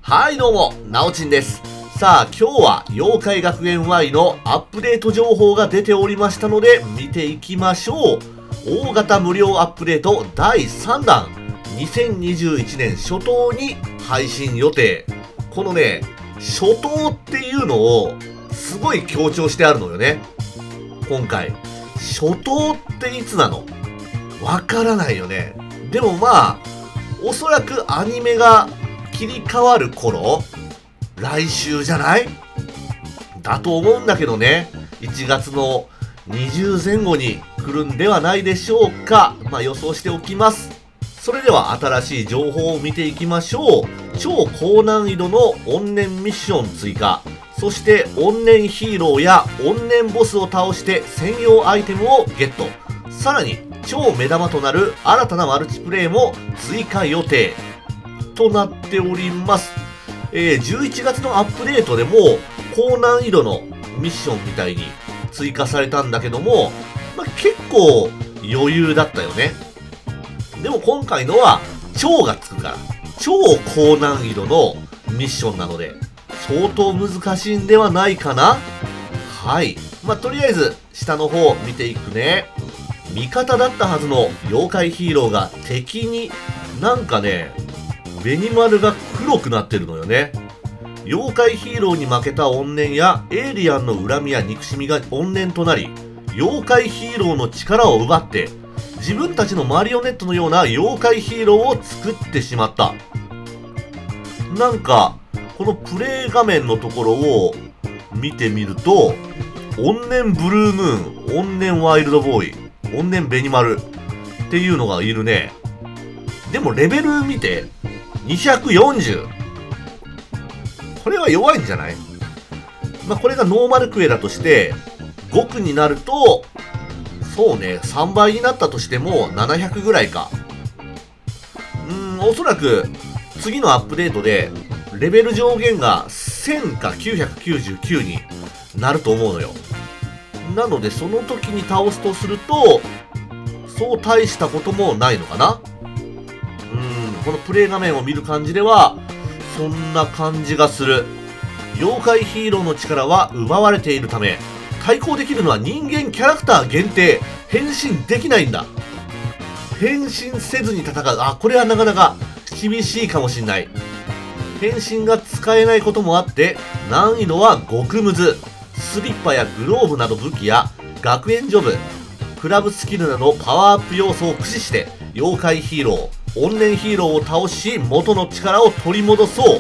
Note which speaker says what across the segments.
Speaker 1: はいどうも、なおちんです。さあ、今日は妖怪学園 Y のアップデート情報が出ておりましたので、見ていきましょう。大型無料アップデート第3弾。2021年初頭に配信予定。このね、初頭っていうのをすごい強調してあるのよね。今回。初頭っていつなの？わからないよね。でもまあ、おそらくアニメが切り替わる頃、来週じゃないだと思うんだけどね。1月の20前後に来るんではないでしょうか。まあ予想しておきます。それでは新しい情報を見ていきましょう。超高難易度の怨念ミッション追加。そして怨念ヒーローや怨念ボスを倒して専用アイテムをゲット。さらに超目玉となる新たなマルチプレイも追加予定となっております。11月のアップデートでも高難易度のミッションみたいに追加されたんだけども、まあ、結構余裕だったよね。でも今回のは超がつくから、超高難易度のミッションなので相当難しいんではないかな。はい。まあ、とりあえず下の方見ていくね。味方だったはずの妖怪ヒーローが敵になんかね、紅丸が黒くなってるのよね。妖怪ヒーローに負けた怨念やエイリアンの恨みや憎しみが怨念となり、妖怪ヒーローの力を奪って自分たちのマリオネットのような妖怪ヒーローを作ってしまった。なんかこのプレイ画面のところを見てみると、怨念ブルームーン、怨念ワイルドボーイ、怨念紅丸っていうのがいるね。でもレベル見て240。これは弱いんじゃない？まあこれがノーマルクエだとして5区になると、そうね、3倍になったとしても700ぐらいか。おそらく次のアップデートでレベル上限が1000か999になると思うのよ。なのでその時に倒すとすると、そう大したこともないのかな。このプレイ画面を見る感じではそんな感じがする。妖怪ヒーローの力は奪われているため、対抗できるのは人間キャラクター限定。変身できないんだ。変身せずに戦う。あ、これはなかなか厳しいかもしんない。変身が使えないこともあって難易度は極ムズ。スリッパやグローブなど武器や学園ジョブ、クラブスキルなどパワーアップ要素を駆使して妖怪ヒーロー、怨念ヒーローを倒し元の力を取り戻そう。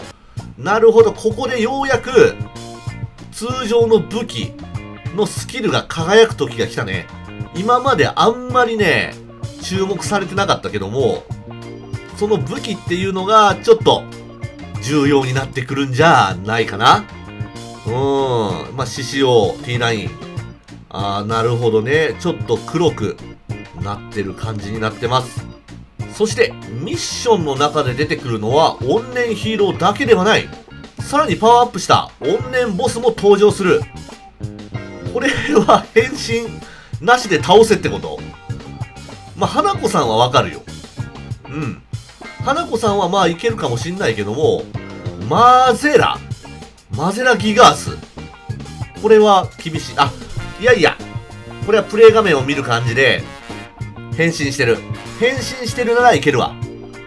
Speaker 1: なるほど、ここでようやく通常の武器のスキルが輝く時が来たね。今まであんまりね注目されてなかったけども、その武器っていうのがちょっと重要になってくるんじゃないかな。まあ獅子王 T9。なるほどね、ちょっと黒くなってる感じになってます。そしてミッションの中で出てくるのは怨念ヒーローだけではない。さらにパワーアップした怨念ボスも登場する。これは変身なしで倒せってこと？まあ花子さんはわかるよ。花子さんはまあいけるかもしんないけども、マゼラギガース、これは厳しい。いやいや、これはプレイ画面を見る感じで変身してるならいけるわ。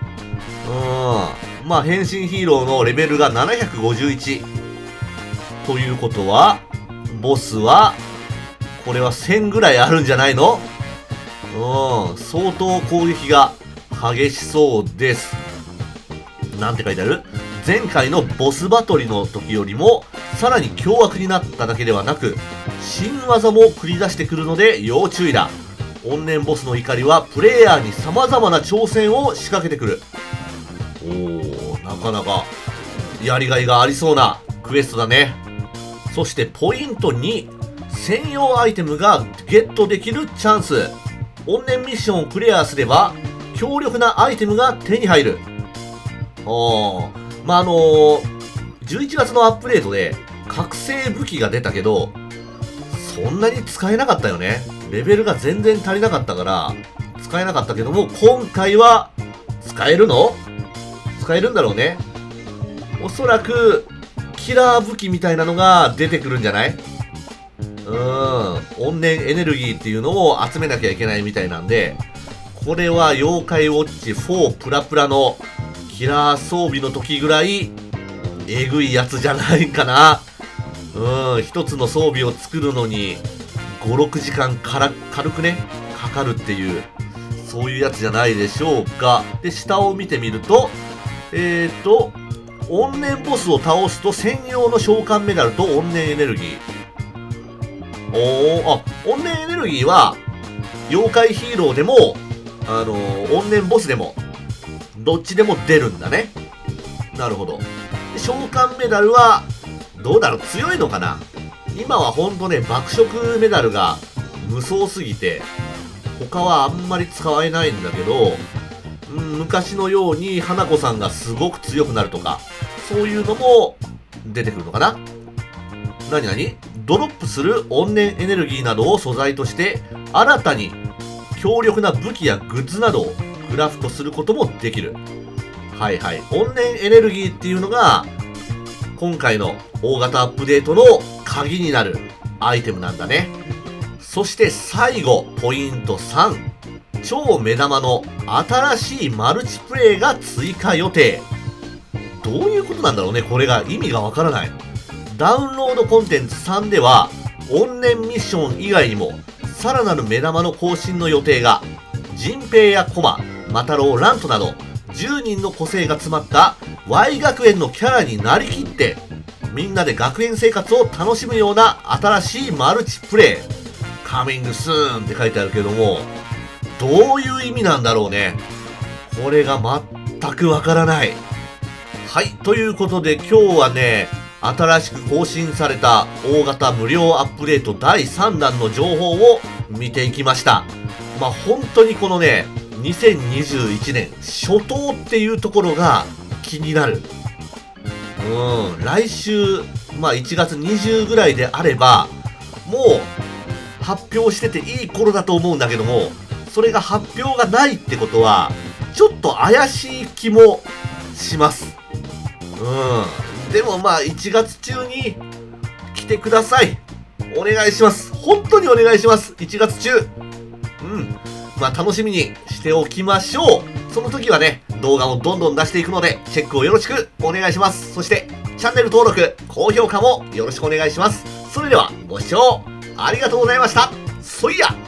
Speaker 1: まあ変身ヒーローのレベルが751ということは、ボスはこれは1000ぐらいあるんじゃないの？相当攻撃が激しそうです。なんて書いてある？前回のボスバトルの時よりもさらに凶悪になっただけではなく、新技も繰り出してくるので要注意だ。怨念ボスの怒りはプレイヤーに様々な挑戦を仕掛けてくる。なかなかやりがいがありそうなクエストだね。そしてポイント2、専用アイテムがゲットできるチャンス。怨念ミッションをクリアすれば強力なアイテムが手に入る。まあ11月のアップデートで覚醒武器が出たけど、そんなに使えなかったよね。レベルが全然足りなかったから使えなかったけども、今回は使えるの？使えるんだろうね。 おそらく、キラー武器みたいなのが出てくるんじゃない？怨念エネルギーっていうのを集めなきゃいけないみたいなんで、これは妖怪ウォッチ4プラプラのキラー装備の時ぐらい、えぐいやつじゃないかな。一つの装備を作るのに、5、6時間軽くね、かかるっていう、そういうやつじゃないでしょうか。で、下を見てみると、怨念ボスを倒すと専用の召喚メダルと怨念エネルギー。怨念エネルギーは、妖怪ヒーローでも、怨念ボスでも、どっちでも出るんだね。なるほど。で召喚メダルは、どうだろう、強いのかな？今はほんとね、爆食メダルが無双すぎて、他はあんまり使えないんだけど、昔のように花子さんがすごく強くなるとか、そういうのも出てくるのかな？何ドロップする怨念エネルギーなどを素材として、新たに強力な武器やグッズなどをクラフトすることもできる。はいはい。怨念エネルギーっていうのが、今回の大型アップデートの鍵になるアイテムなんだね。そして最後、ポイント3。超目玉の新しいマルチプレイが追加予定。どういうことなんだろうね、これが意味がわからない。ダウンロードコンテンツ3では、怨念ミッション以外にも、さらなる目玉の更新の予定が、陣平やコマ、マタロウ、ラントなど、10人の個性が詰まった Y 学園のキャラになりきって、みんなで学園生活を楽しむような新しいマルチプレイ。Coming soon って書いてあるけども、どういう意味なんだろうね。これが全くわからない。はい、ということで今日はね、新しく更新された大型無料アップデート第3弾の情報を見ていきました。本当にこのね、2021年初頭っていうところが気になる。来週、1月20ぐらいであれば、もう発表してていい頃だと思うんだけども、それが発表がないってことは、ちょっと怪しい気もします。でも1月中に来てください。お願いします。本当にお願いします。1月中。楽しみにしておきましょう。その時はね、動画をどんどん出していくので、チェックをよろしくお願いします。そして、チャンネル登録、高評価もよろしくお願いします。それでは、ご視聴ありがとうございました。そいや